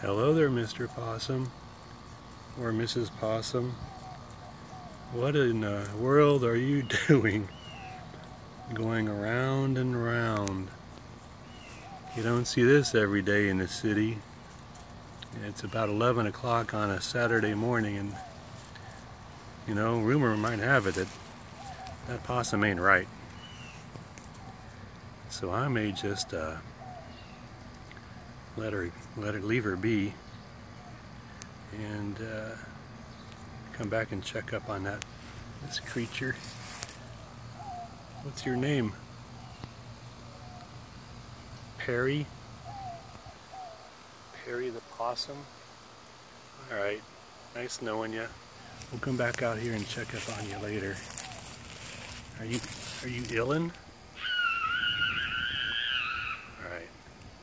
Hello there, Mr. Possum, or Mrs. Possum. What in the world are you doing? Going around and round. You don't see this every day in the city. It's about 11 o'clock on a Saturday morning, and you know, rumor might have it that that possum ain't right. So I may just leave her be and come back and check up on this creature. What's your name? Perry? Perry the possum? Alright, nice knowing you. We'll come back out here and check up on you later. Are you illin'?